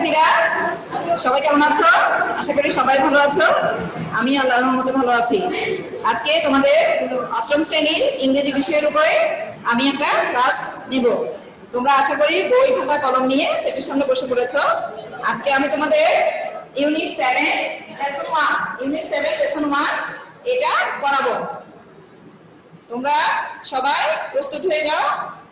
শিক্ষার্থীরা সবাই কেমন আছো? আশা করি সবাই ভালো আছো। আমি আল্লাহর রহমতে ভালো আছি। আজকে তোমাদের অষ্টম শ্রেণীর ইংরেজি বিষয়ের উপরে আমি একটা ক্লাস নেব। তোমরা আশা করি বই খাতা কলম নিয়ে সেটের সামনে বসে পড়েছো। আজকে আমি তোমাদের ইউনিট 7 লেসন 1 এটা পড়াবো। তোমরা সবাই প্রস্তুত হয়ে যাও।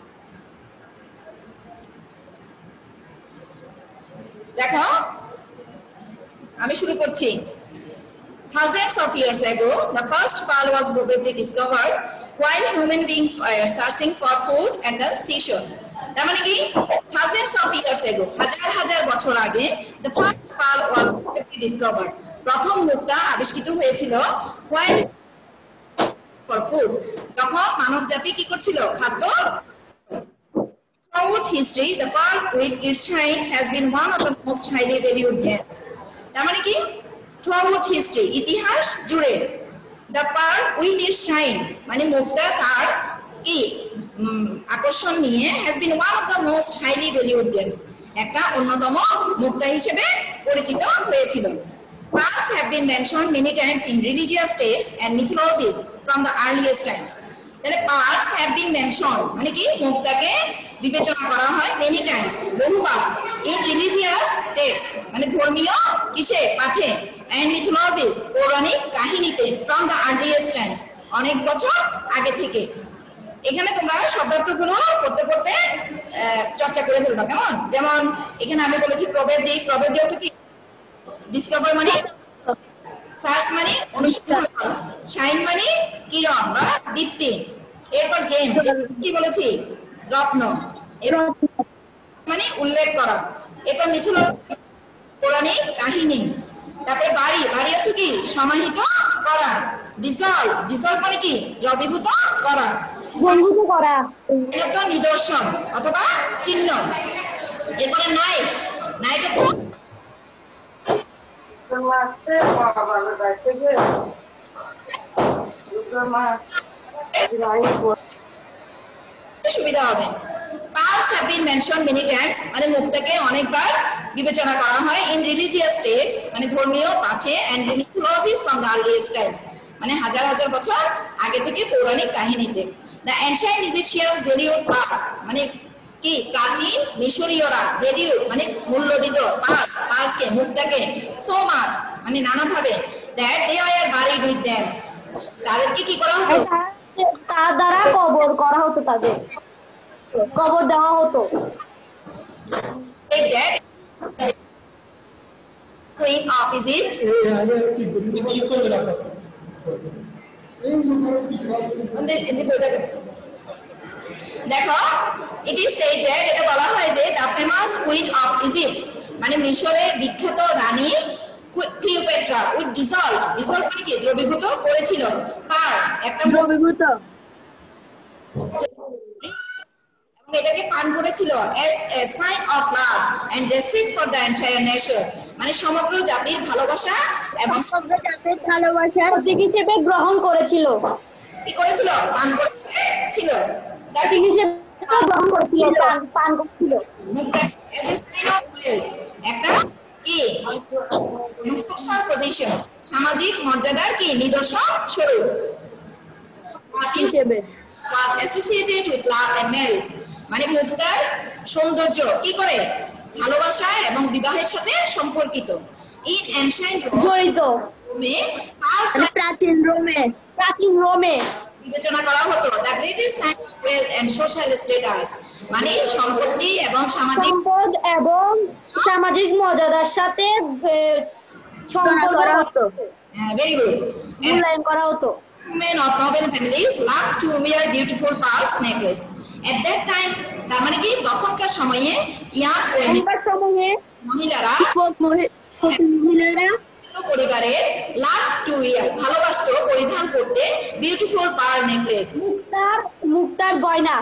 দেখো আমি শুরু করছি। Thousands of years ago, the first pearl was probably discovered while human beings were searching for food at the seashore. তার মানে কি thousands of years ago, হাজার হাজার বছর আগে the first pearl was probably discovered. প্রথম মুক্তা আবিষ্কৃত হয়েছিল while for food. তখন মানব জাতি কি করছিল? খাদ্য। Throughout history, the pearl with its shine has been one of the most highly valued gems. তার মানে কি throughout history ইতিহাস জুড়ে the pearl with its shine মানে মুক্তা তার কি আকর্ষণ নিয়ে has been one of the most highly valued gems একটা অন্যতম মুক্তা হিসেবে পরিচিত হয়েছিল. Pearls have been mentioned many times in religious texts and mythologies from the earliest times. তাহলে pearls have been mentioned মানে কি মুক্তাকে বিবেচনা করা হয় many times বহুবার in religious text মানে ধর্মীয় কিসে পাঠে and mythologies পৌরাণিক কাহিনীতে from the earliest times অনেক বছর আগে থেকে. এখানে তোমরা শব্দার্থগুলো পড়তে পড়তে চর্চা করে ফেলবা কেমন? যেমন এখানে আমি বলেছি প্রবেবলি অর্থ কি? ডিসকভার মানে সার্চ মানে অনুসন্ধান করা, শাইন মানে কিরণ বা দীপ্তি, এরপর জেম কি বলেছি? রত্ন, মানে উল্লেখ করা, এরপর মিথোলজি পৌরাণিক কাহিনী, তারপরে বাড়ি অর্থ কি? সমাহিত করা, ডিসলভ মানে কি? দ্রবীভূত করা, নিদর্শন অথবা চিহ্ন, এরপরে নাইট সুবিধা হবে. Pearls have been mentioned many times মানে মুক্তাকে অনেকবার বিবেচনা করা হয় in religious text মানে ধর্মীয় পাঠে and mythologies from the earliest times মানে হাজার হাজার বছর আগে থেকে পৌরাণিক কাহিনীতে. The ancient Egyptians valued pearls মানে কি? প্রাচীন মিশরীয়রা ভ্যালিউ মানে মূল্য দিত পার্লসকে মুক্তাকে so much মানে নানাভাবে that they were buried with them তাদেরকে কি করা হতো? তার দ্বারা কবর করা হতো, তাদের কবর দেওয়া হতো. Queen of Egypt দেখো it is said that এটা বলা হয় যে the famous queen of Egypt মানে মিশরের বিখ্যাত রানী ক্লিওপেট্রা উইথ ডিসলভ মানে কি? দ্রবীভূত করেছিল পার একটা দ্রবীভূত এবং এটাকে পান করেছিল as a sign of love and respect for the entire nation মানে সমগ্র জাতির ভালোবাসা এবং সমগ্র জাতির ভালোবাসার প্রতীক হিসেবে গ্রহণ করেছিল. কি করেছিল? পান করেছিল, তার হিসেবে গ্রহণ করেছিল, পান করেছিল as a sign of wealth একটা কি সোশ্যাল পজিশন সামাজিক মর্যাদার কি নিদর্শন স্বরূপ হিসেবে was associated with love and marriage মানে মুক্তার সৌন্দর্য কি করে? ভালোবাসা এবং বিবাহের সাথে সম্পর্কিত. in ancient জড়িত প্রাচীন রোমে বিবেচনা করা হতো the greatest sign of wealth and social status মানে সম্পত্তি এবং সামাজিক মর্যাদার সাথে সম্পর্ক করা হতো. ভেরি গুড, মূল্যায়ন করা হতো. Women of noble families loved to wear beautiful pearls necklace. At that time তার মানে কি তখনকার সময়ে মহিলারা পরিবারে লাভ টু উইয়ার ভালোবাসত পরিধান করতে বিউটিফুল পার্ল নেকলেস মুক্তার গয়না.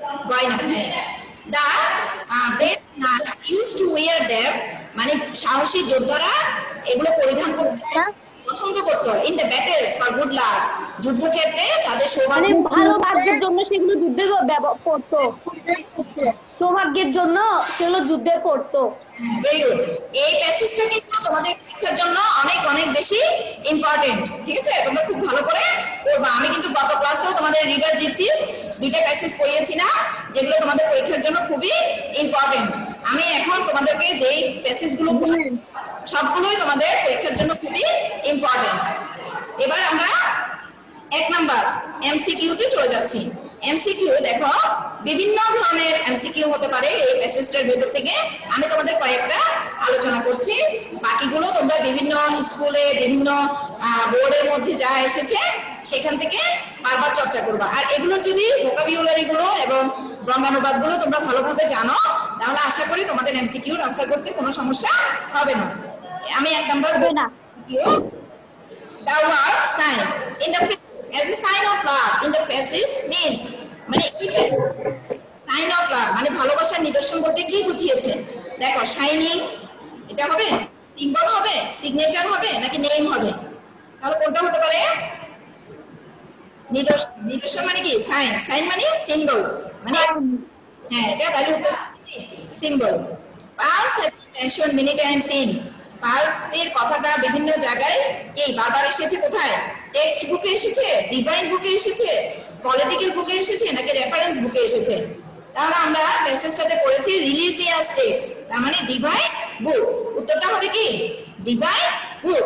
The brave knights used to wear them মানে সাহসী যোদ্ধারা এগুলো পরিধান করতেন পছন্দ করতো in the battles for good luck, যুদ্ধক্ষেত্রে তাদের মানে সৌভাগ্য ভালো ভাগ্যের জন্য সেগুলো যুদ্ধে পড়তো, সৌভাগ্যের জন্য সেগুলো যুদ্ধে পড়তো। Very good. এই প্যাসেজটা কিন্তু তোমাদের পরীক্ষার জন্য অনেক অনেক বেশি ইম্পর্টেন্ট, ঠিক আছে? তোমরা খুব ভালো করে পড়বা। আমি কিন্তু গত ক্লাসেও তোমাদের রিভার জিপসিস দুইটা প্যাসেজ পড়িয়েছি না, যেগুলো তোমাদের পরীক্ষার জন্য খুবই ইম্পর্টেন্ট। আমি এখন তোমাদেরকে যেই প্যাসেজগুলো সবগুলোই তোমাদের পরীক্ষার জন্য খুবই ইম্পর্টেন্ট। এবার আমরা 1 নাম্বার এমসিকিউ তে চলে যাচ্ছি। এমসিকিউ দেখো বিভিন্ন ধরনের এমসিকিউ হতে পারে এই প্যাসেজটার ভেতর থেকে। আমি তোমাদের কয়েকটা আলোচনা করছি, বাকিগুলো তোমরা বিভিন্ন স্কুলে বিভিন্ন বোর্ডের মধ্যে যা এসেছে সেখান থেকে বারবার চর্চা করবা। আর এগুলো যদি ভোকাবুলারি গুলো এবং বঙ্গানুবাদগুলো তোমরা ভালোভাবে জানো, তাহলে আশা করি তোমাদের এমসিকিউর আনসার করতে কোনো সমস্যা হবে না। আমি 1 নাম্বার হবে না। The word sign in the as a sign of love in the faces means মানে সাইন অফ লাভ মানে ভালোবাসার নিদর্শন বলতে কি বুঝিয়েছে? দেখো শাইনিং এটা হবে, সিম্বল হবে, সিগনেচার হবে নাকি নেম হবে? তাহলে কোনটা হতে পারে? নিদর্শন। নিদর্শন মানে কি? সাইন। সাইন মানে সিম্বল, মানে হ্যাঁ এটা তাহলে উত্তর symbol. Pearls have mention many times in, pearls এর কথাটা বিভিন্ন জায়গায় এই বারবার এসেছে। কোথায়? টেক্সট বুকে এসেছে, ডিভাইন বুকে এসেছে, পলিটিক্যাল বুকে এসেছে নাকি রেফারেন্স বুকে এসেছে? তাহলে আমরা প্যাসেজটাতে পড়েছি রিলিজিয়াস টেক্সট, তার মানে ডিভাইন বুক। উত্তরটা হবে কি? Divine book.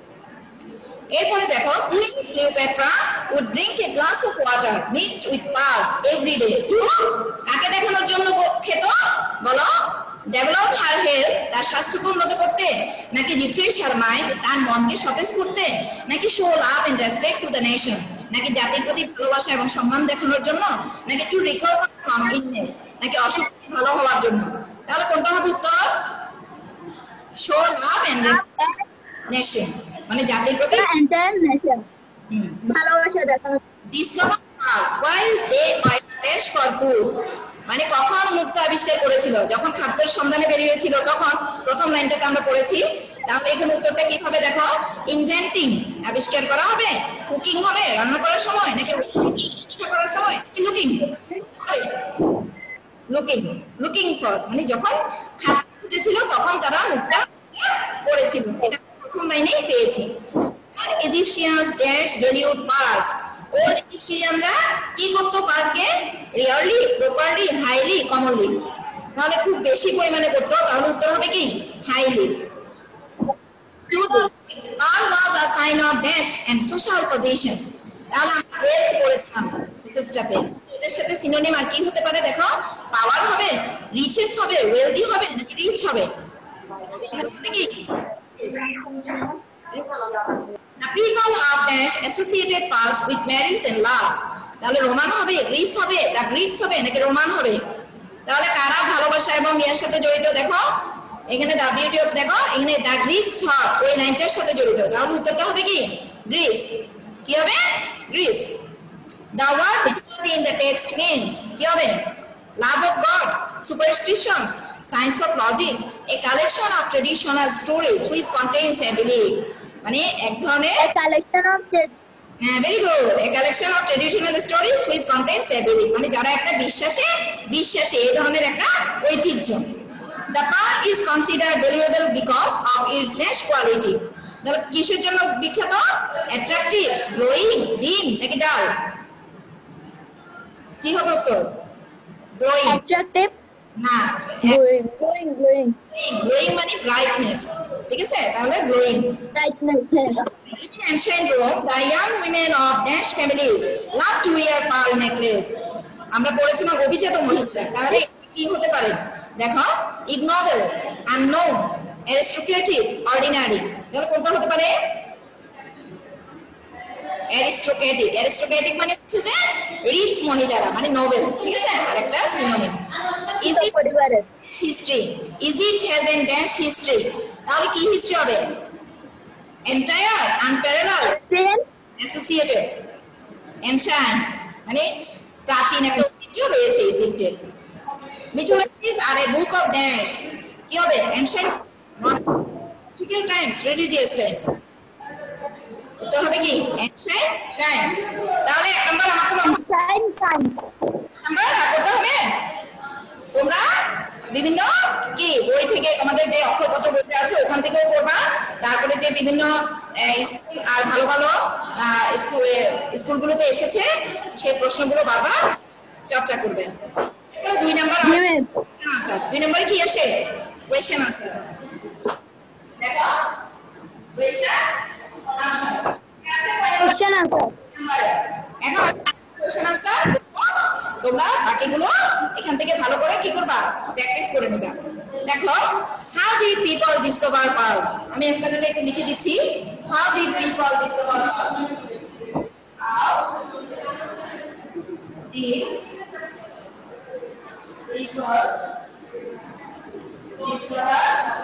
এরপরে দেখো queen Cleopatra would drink a glass of water mixed with pearls every day to কাকে দেখানোর জন্য খেত? বলো। ডেভেলপ হার হেলথ, তার স্বাস্থ্যকে উন্নত করতে, নাকি রিফ্রেশ হার মাইন্ড, তার মনকে সতেজ করতে, নাকি show love and respect to the nation, নাকি জাতির প্রতি ভালোবাসা এবং সম্মান দেখানোর জন্য, নাকি টু রিকভার ফ্রম ইলনেস, নাকি অসুখ ভালো হওয়ার জন্য? তাহলে কোনটা হবে উত্তর? Show love and respect nation মানে জাতির প্রতি ভালোবাসা দেখানো। Discover pearls while they were fresh for food মানে কখন মুক্ত আবিষ্কার করেছিল? যখন খাদ্যের সন্ধানে বেরিয়েছিল তখন। প্রথম লাইনটাতে আমরা পড়েছি। তাহলে এখানে উত্তরটা কি হবে দেখো? ইনভেন্টিং আবিষ্কার করা হবে, কুকিং হবে রান্না করার সময়, নাকি করার সময়, লুকিং লুকিং লুকিং ফর মানে যখন খাদ্য খুঁজেছিল তখন তারা মুক্তা করেছিল। এটা প্রথম লাইনেই পেয়েছি। আর Egyptians dash valued pearls, old ইজিপশিয়ানরা কি করতো পার্কে? Rarely, properly, highly, commonly. তাহলে খুব বেশি পরিমাণে করতো, তাহলে উত্তর হবে কি? Highly. Pearl was a sign of dash and social position. তাহলে আমরা ওয়েলথ পড়েছিলাম সিস্টেমে। এর সাথে সিনোনিম আর কি হতে পারে দেখো? পাওয়ার হবে, রিচেস হবে, ওয়েলদি হবে নাকি রিচ হবে? কি? The people of dash associated pearls with marriage and love. তাহলে রোমান হবে, গ্রিস হবে, দা গ্রিকস হবে নাকি রোমান হবে? তাহলে কারা ভালোবাসা এবং বিয়ের সাথে জড়িত? দেখো এখানে দা বিউটি অফ, দেখো এখানে দা গ্রিকস থট ওই নাইনটার সাথে জড়িত। তাহলে উত্তরটা হবে কি? গ্রিস। কি হবে? Greece. The word mythology in the text means কি হবে? Love of God, superstitions, science of logic, a collection of traditional stories which contains a belief. মানে এক ধরনের collection of very good, a collection of traditional stories which contains a belief মানে যারা একটা বিশ্বাসে এই ধরনের একটা ঐতিহ্য। The pearl is considered valuable because of its dash quality. তাহলে কিসের জন্য বিখ্যাত? অ্যাট্রাকটিভ, গ্লোয়িং, ডিম নাকি ডাল? কি হবে উত্তর? গ্লোয়িং। অ্যাট্রাকটিভ না, গ্লোয়িং মানে ব্রাইটনেস, ঠিক আছে? তাহলে glowing. Brightness. In ancient Rome, the young women of dash families loved to wear pearl necklace. আমরা পড়েছিলাম অভিজাত মহিলা। তাহলে কি হতে পারে দেখো? ignoble, unknown, aristocratic, ordinary। তাহলে কোনটা হতে পারে? aristocratic। aristocratic মানে হচ্ছে যে রিচ মহিলারা মানে নোবেল, ঠিক আছে? আরেকটা সিনোনিম। is it পরিবারের history? is it has a dash history? তাহলে কি হিস্ট্রি হবে? entire, unparalleled, associated, ancient মানে প্রাচীন একটা ঐতিহ্য রয়েছে ইজিপ্টের। mythologies are a book of dash কি হবে? ancient, not mystical times, religious times। উত্তর হবে কি ancient times। তাহলে 1 নম্বর আমাকে নাম্বার করতে হবে। তোমরা বিভিন্ন কি বই থেকে তোমাদের যে অক্ষরপত্র বইতে আছে ওখান থেকেও করবা, তারপরে যে বিভিন্ন স্কুল আর ভালো ভালো স্কুলগুলোতে এসেছে সেই প্রশ্নগুলো বারবার চর্চা করবে। 2 নম্বর আনসার। 2 নম্বরে কি আসে কোয়েশ্চেন আনসার। দেখো কোয়েশ্চেন আনসার কোশ্চেন আনসার এখন কোয়েশ্চেন আনসার তোমরা বাকিগুলো এখান থেকে ভালো করে কি করবা প্র্যাকটিস করে নিবা। দেখো how did people discover pearls, আমি একটা একটু লিখে দিচ্ছি। How did people discover pearls, how did people discover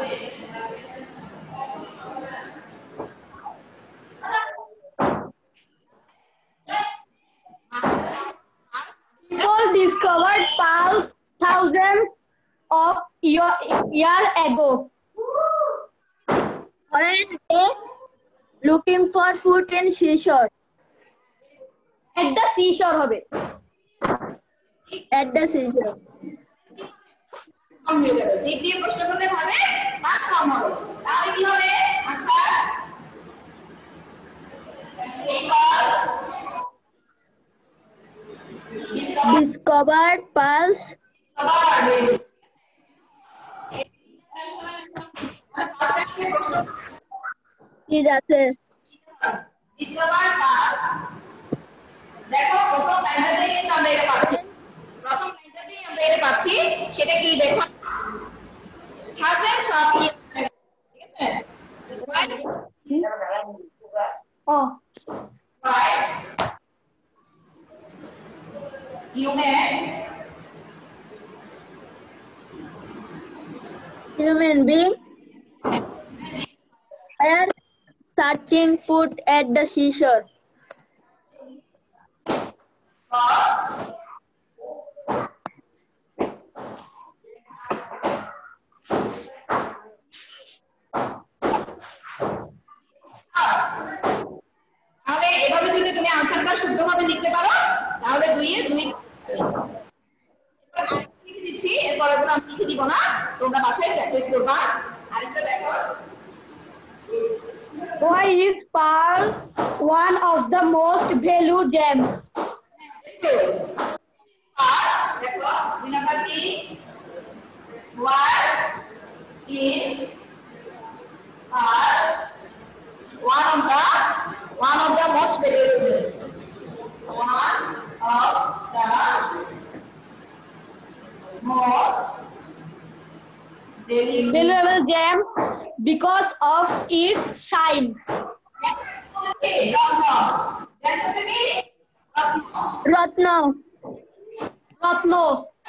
people discovered pearls thousands of years ago when they looking for food in seashore. At the seashore হবে at the seashore. কম হয়ে যাবে, deep দিয়ে প্রশ্ন করলে হবে পাস কম হবে। তাহলে কি হবে আনসার Discovered pearls ঠিক আছে। Discover pearls. দেখো প্রথম লাইনটাতেই কিন্তু আমরা এটা পাচ্ছি, প্রথম লাইনটাতেই আমরা এটা পাচ্ছি। সেটা কি দেখো thousands of years ago, ঠিক আছে। ও Why human being are searching food at the seashore. তাহলে এভাবে যদি তুমি আনসারটা শুদ্ধভাবে লিখতে পারো তাহলে 2 এ 2 লিখে দিচ্ছি। এরপর এগুলো আমি লিখে দিব না, তোমরা বাসায় প্র্যাকটিস করবা। আরেকটা দেখো Why is pearl one of the most valued gems? দেখো 2 নাম্বার কি what is one of the most valuable gems, one of the most Valuable gem because of its shine. Ratna. Ratno.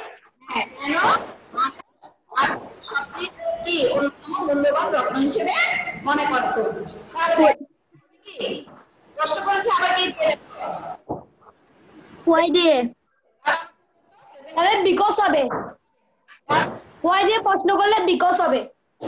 সবচেয়ে কি অন্যতম মূল্যবান রত্ন হিসেবে মনে করত। তাহলে কি প্রশ্ন করেছে আবার কি Why দিয়ে আরে বিকজ হবে। Why দিয়ে প্রশ্ন করলে বিকজ হবে।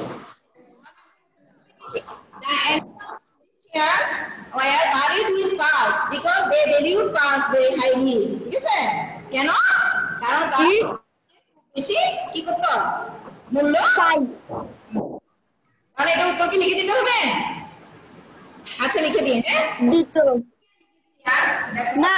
Yes, were buried with pearls because they valued pearls very highly. ঠিক আছে? কেন? কারণ তারা বেশি কি করত? মূল্য পাই। তাহলে এটা উত্তর কি লিখে দিতে হবে? আচ্ছা লিখে দিন। দিত Yes, না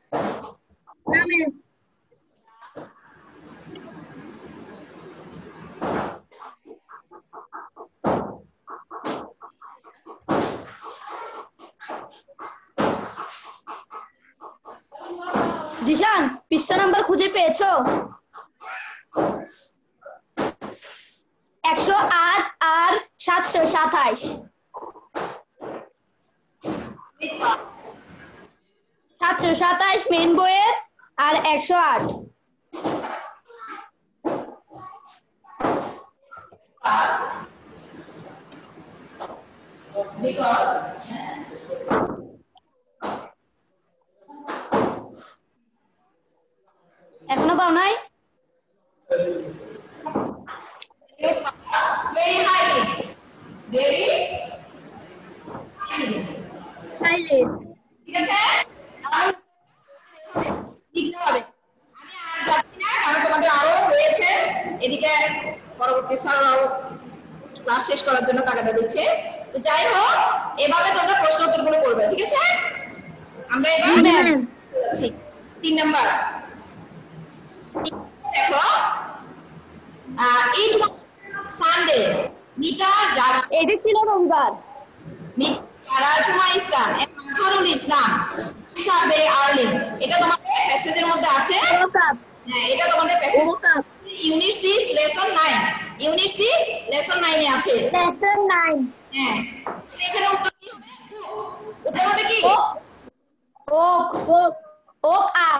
দিশান পৃষ্ঠা নাম্বার খুঁজে পেয়েছো? 108 আর 727 727 মেন বইয়ের আর 108 because এখনো পাও নাই? very highly, very highly. Silent. ঠিক আছে, তাহলে লিখতে হবে। আমি আর যাচ্ছি না, কারণ তোমাদের আরো রয়েছে। এদিকে পরবর্তী স্যাররাও ক্লাস শেষ করার জন্য তাগাদা দিচ্ছে। তো যাই হোক, এভাবে তোমরা প্রশ্ন উত্তরগুলো করবে, ঠিক আছে? আমরা এবার যাচ্ছি 3 নাম্বার। দেখো, ইট সানডে, মিতা যারা, এটা ছিল রমজান। যারা জুমা ইসলাম, আনসারুল ইসলাম, সাবে আর্লি, এটা তোমাদের প্যাসেজের মধ্যে আছে। হ্যাঁ, এটা তোমাদের passage unit 6 lesson 9, unit 6 lesson 9 এ আছে। লেসন 9। হ্যাঁ, এখানে উত্তর কি হবে? উত্তর হবে কি? Woke woke woke up.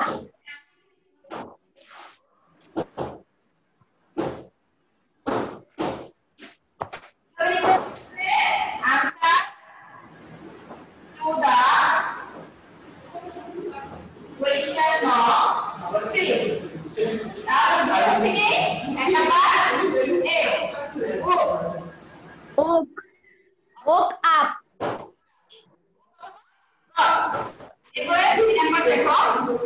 Answer to the question of 3. তাহলে হচ্ছে কি? এক নাম্বার এ, ওক। Woke woke up. এরপরে 2 নাম্বার দেখো,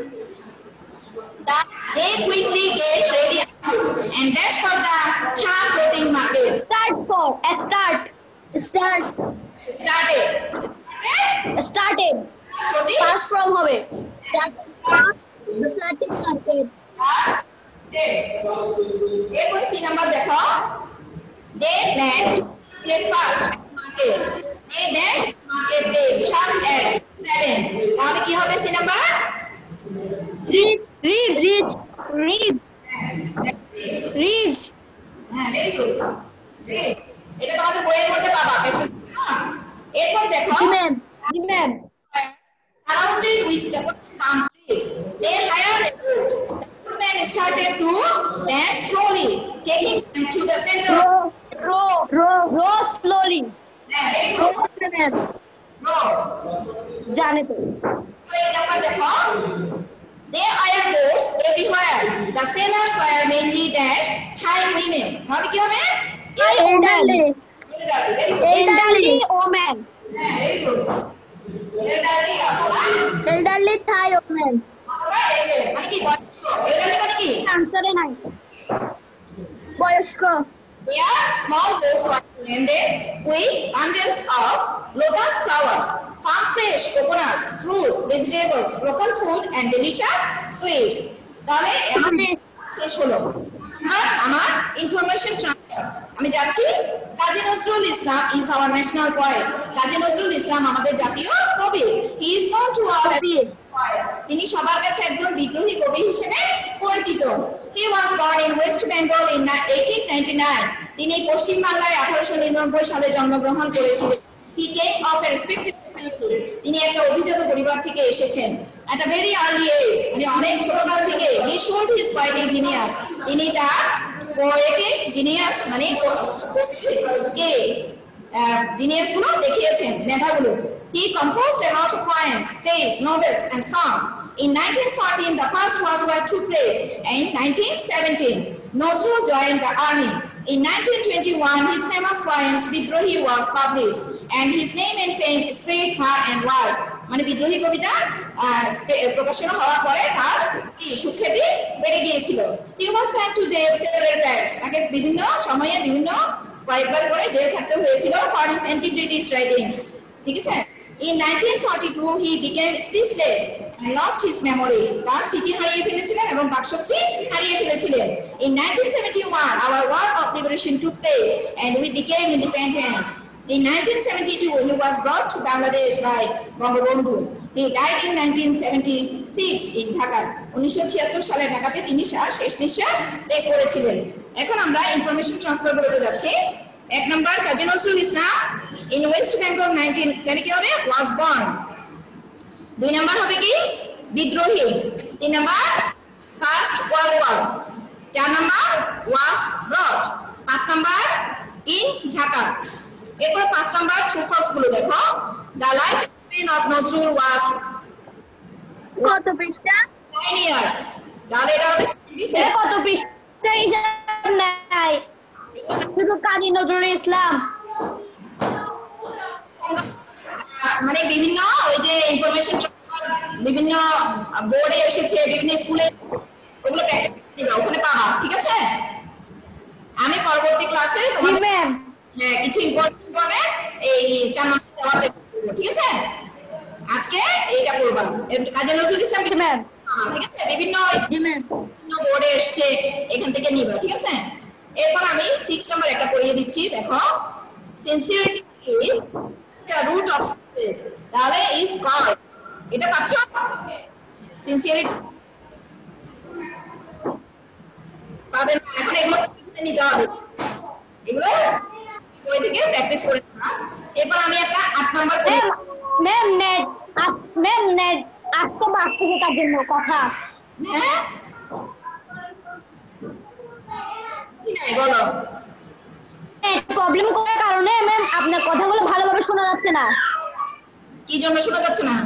they quickly get ready and dash for the car floating market. Start for start start Started. Started. Floating pass from হবে। Started the floating market. এরপরে C number দেখো, they plan to breakfast at market. They dash market place sharp at 7. তাহলে কি হবে C number? Reach reach reach reach reach. হ্যাঁ, very good. এটা তোমাদের বইয়ের মধ্যে পাবা, প্যাসেজ। এরপর দেখো, জি ম্যাম জি ma'am. surrounded with the palm trees, they hired a boat. The man started to dance slowly, taking them to the center. Row row row slowly. Very row good. Ma'am No. জানে তো। এই number দেখো, there are boats everywhere. The sailors were mainly dash Thai women. তাহলে কি হবে? Elderly Very good. Elderly woman. Very good. Elderly অথবা elderly Thai woman. মানে কি বয়স্ক? elderly মানে কি? আনসারে নাই। বয়স্ক। Their small boats were landed with bundles of lotus flowers, farm fresh coconuts, fruits, vegetables, local food and delicious sweets. তাহলে আমাদের শেষ হলো আমার ইনফরমেশন ট্রান্সফার। আমি যাচ্ছি, Kazi Nazrul Islam is our national poet. Kazi Nazrul Islam আমাদের জাতীয় কবি। He is known to all. তিনি সবার কাছে একজন বিদ্রোহী কবি হিসেবে পরিচিত। He was born in west Bengal in 1899। তিনি পশ্চিম বাংলায় 1899 সালে জন্মগ্রহণ করেছিলেন। He came of a respected family. তিনি একটা অভিজাত পরিবার থেকে এসেছেন। At a very early age, মানে অনেক ছোটকাল থেকে he showed his poetic genius. তিনি তার পোয়েটিক জিনিয়াস মানে কে জিনিয়াস গুলো দেখিয়েছেন, মেধাগুলো। He composed a lot of poems, plays, novels, and songs. In 1914, the First World War took place. In 1917, Nazrul joined the army. In 1921, his famous poems Bidrohi was published, and his name and fame spread far and wide. মানে বিদ্রোহী কবিতা প্রকাশনা হওয়ার পরে তার সুখ্যাতি বেড়ে গিয়েছিল। He was sent to jail several times. তাকে বিভিন্ন সময়ে বিভিন্ন কয়েকবার করে জেল খাটতে হয়েছিল for his anti-British writings. ঠিক আছে? In 1942, he became speechless and lost his memory. তার স্মৃতি হারিয়ে ফেলেছিলেন এবং বাকশক্তি হারিয়ে ফেলেছিলেন। In 1971, our war of liberation took place and we became independent. In 1972, he was brought to Bangladesh by Bangabandhu. He died in 1976 in Dhaka. 1976 সালে ঢাকাতে তিনি শেষ নিঃশ্বাস ত্যাগ করেছিলেন। এখন আমরা ইনফরমেশন ট্রান্সফার করতে যাচ্ছি। 1 number, Kazi Nazrul Islam in West Bengal 19 তাহলে কি হবে? was born. 2 নাম্বার হবে কি? বিদ্রোহী। 3 number, first world war. 4 number, was brought। 5 number, in Dhaka. এরপর 5 নাম্বার ট্রু ফলস গুলো দেখো। The life span of Nazrul was কত পৃষ্ঠা? 9 years. তাহলে এটা হবে 77। কত পৃষ্ঠা হিসাব নাই, শুধু কাজী নজরুল ইসলাম। মানে বিভিন্ন ওই যে ইনফরমেশন বিভিন্ন বোর্ডে এসেছে, বিভিন্ন স্কুলে, ওগুলো প্র্যাকটিস করবা, ওখানে পাবা, ঠিক আছে? আমি পরবর্তী ক্লাসে জি তোমাদের ম্যাম। কিছু ইম্পর্টেন্ট ভাবে এই 4 নম্বর দেওয়ার চেষ্টা করবো, ঠিক আছে? আজকে এইটা করবা, কাজী নজরুল ইসলাম, জি ম্যাম। ঠিক আছে? বিভিন্ন জি ম্যাম। বোর্ডে এসছে, এখান থেকে নিবা, ঠিক আছে? এরপর আমি 6 নম্বর একটা পড়িয়ে দিচ্ছি, দেখো। Sincerity is the root of success. তাহলে ইজ কল্ড, এটা পাচ্ছ? সিনসিয়ারিটি পাবে না, এখন এগুলো শিখে নিতে হবে, এগুলো বই থেকে প্র্যাকটিস করে নেবা। এরপর আমি একটা 8 নম্বর ম্যাম ম্যাম নেট ম্যাম নেট আজকে বাস্তবতার জন্য কথা। হ্যাঁ কি নাই বলো? প্রবলেম করার কারণে ম্যাম আপনার কথাগুলো ভালোভাবে শোনা যাচ্ছে না। কি জন্য শোনা যাচ্ছে না?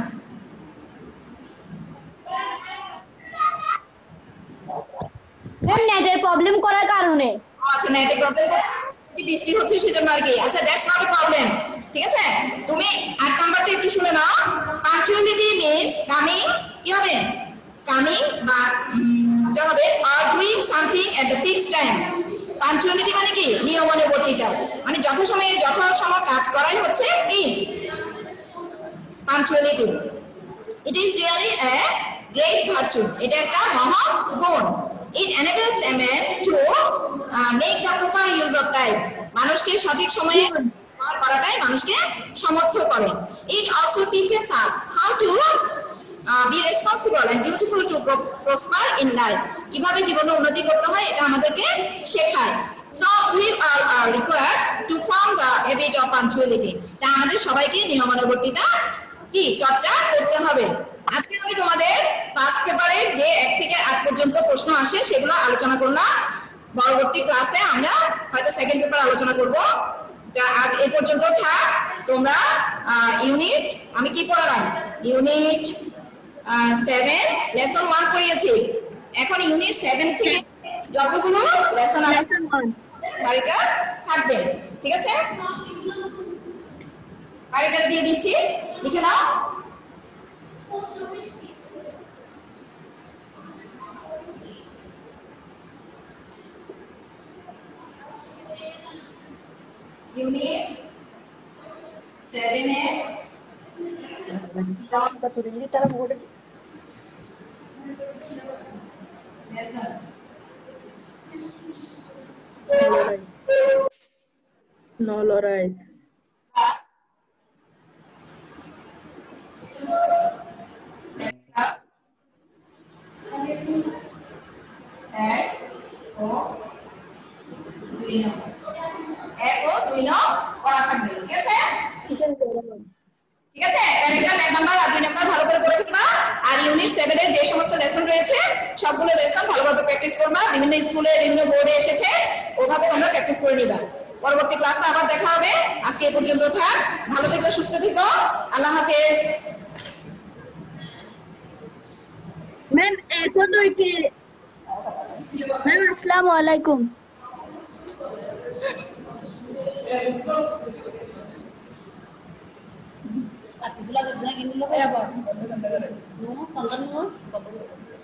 ম্যাম নেটের প্রবলেম করার কারণে। আচ্ছা, নেটে প্রবলেম, বৃষ্টি হচ্ছে সেজন্য আর কি। আচ্ছা, দ্যাটস নট এ প্রবলেম, ঠিক আছে? তুমি 8 নাম্বারটা একটু শুনে নাও। পাঞ্চুয়ালিটি মিন্স কামিং, কি হবে? কামিং বা এটা হবে আর doing something at the fixed time. Punctuality মানে কি? নিয়মানুবর্তিতা, মানে যথাসময়ে যথাসময় কাজ করাই হচ্ছে কি punctuality. It is really a great virtue. এটা একটা মহৎ গুণ। It enables a man to make the proper use of time. মানুষকে সঠিক সময়ে ব্যবহার করাটাই মানুষকে সমর্থ করে। It also teaches us how to be responsible and dutiful to prosper in life. কিভাবে জীবনে উন্নতি করতে হয় এটা আমাদেরকে শেখায়। So we are required to form the habit of punctuality. তা আমাদের সবাইকে নিয়মানুবর্তিতা কি চর্চা করতে হবে। আজকে আমি তোমাদের ফার্স্ট পেপারের যে 1 থেকে 8 পর্যন্ত প্রশ্ন আসে সেগুলো আলোচনা করলাম। পরবর্তী ক্লাসে আমরা হয়তো সেকেন্ড পেপার আলোচনা করব। আজ এই পর্যন্ত থাক। তোমরা ইউনিট আমি কি পড়ালাম? Unit 7 lesson 1 পড়িয়েছি। এখন ইউনিট 7 থেকে যতগুলো লেসন আছে বাড়ির কাজ থাকবে, ঠিক আছে? বাড়ির কাজ দিয়ে দিচ্ছি, লিখে নাও। ইউনিট 7 এ লেসন No, Lorraine. ঠিক আছে? প্যারাগ্রাফ 1 নাম্বার আর 2 নাম্বার ভালো করে পড়ে ফেলবা। আর ইউনিট 7 এর যে সমস্ত লেসন রয়েছে সবগুলো লেসন ভালোভাবে প্র্যাকটিস করবা। বিভিন্ন স্কুলে বিভিন্ন বোর্ডে এসেছে, ওভাবে তোমরা প্র্যাকটিস করে নিবা। পরবর্তী ক্লাসে আবার দেখা হবে। আজকে এই পর্যন্ত থাক। ভালো থেকো, সুস্থ থেকো। আল্লাহ হাফেজ। ম্যাম এখন ওইকে ম্যাম আসসালামু আলাইকুম।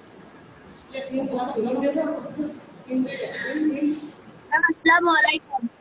ম্যাম আসসালামু আলাইকুম।